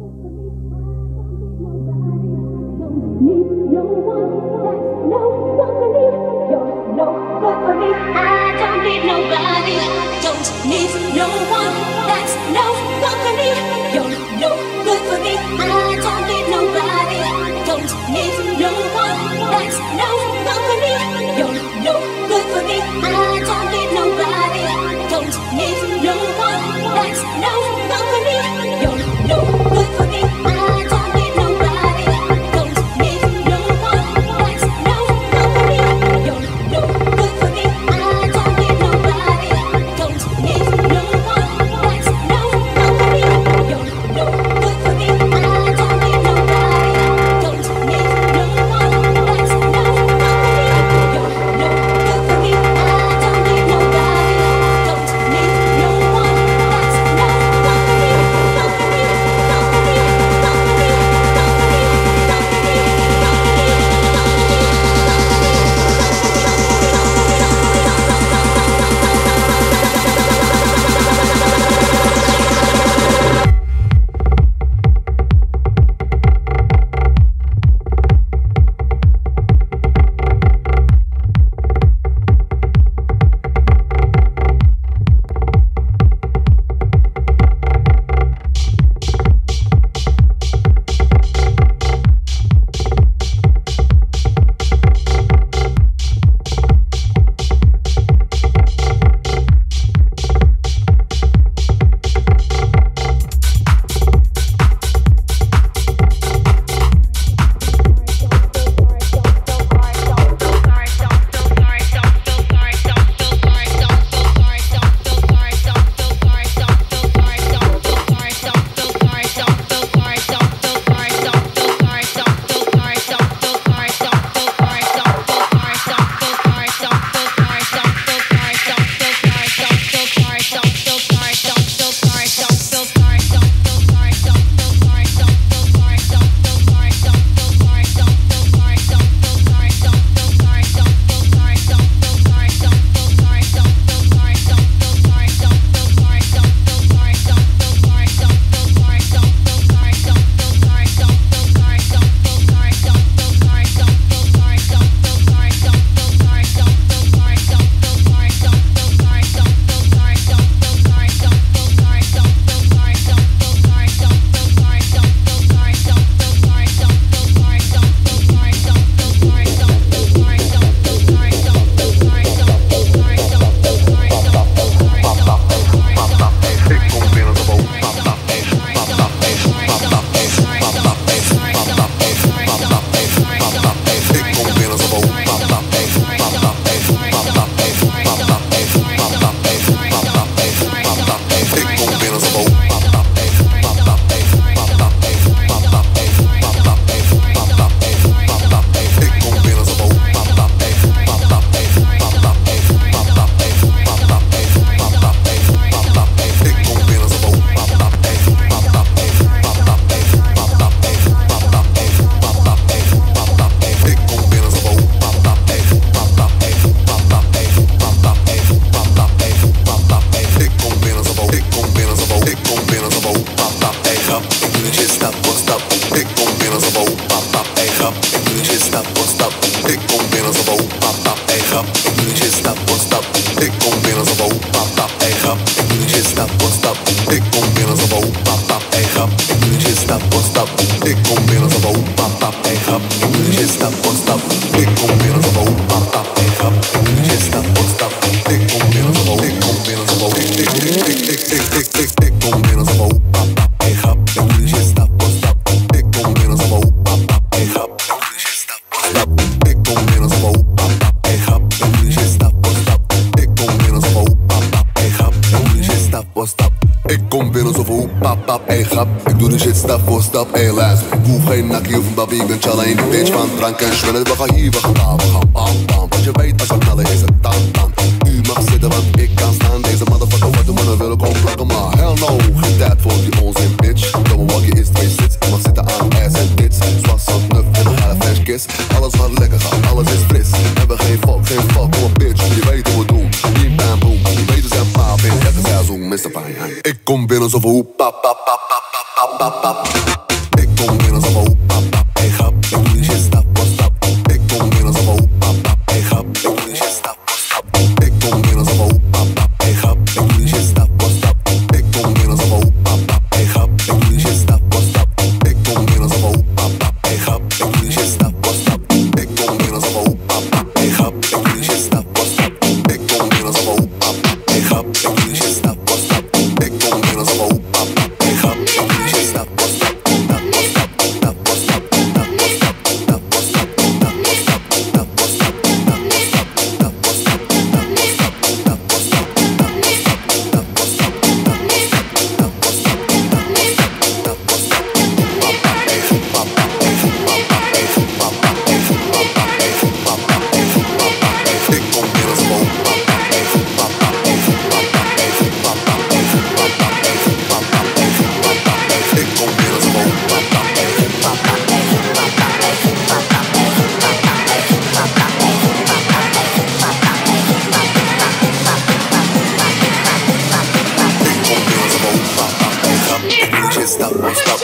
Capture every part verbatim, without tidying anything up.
Ik ben challa in de bitch van drank en schwellen. We gaan hier, we gaan daar, we gaan bam bam. Want je weet als we knallen is het dan dan. U mag zitten want ik kan staan. Deze motherfucker wat de mannen willen komen plakken. Maar hell no, geen tijd voor die onzin bitch. Domme walkie is twee sits. Ik mag zitten aan ass en tits. Zwas zand nuf en een hele flash kiss. Alles wat lekker gaat, alles is fris. Hebben geen fuck, geen fuck, kom op bitch. Je weet hoe we doen, bim bam boom. Je weet we zijn paap in elke seizoen, mister Pijn. Ik kom binnen zo van hoe pap pap pap pap pap pap pap. can't stop, won't stop.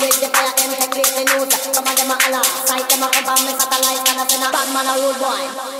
Bad man a road boy.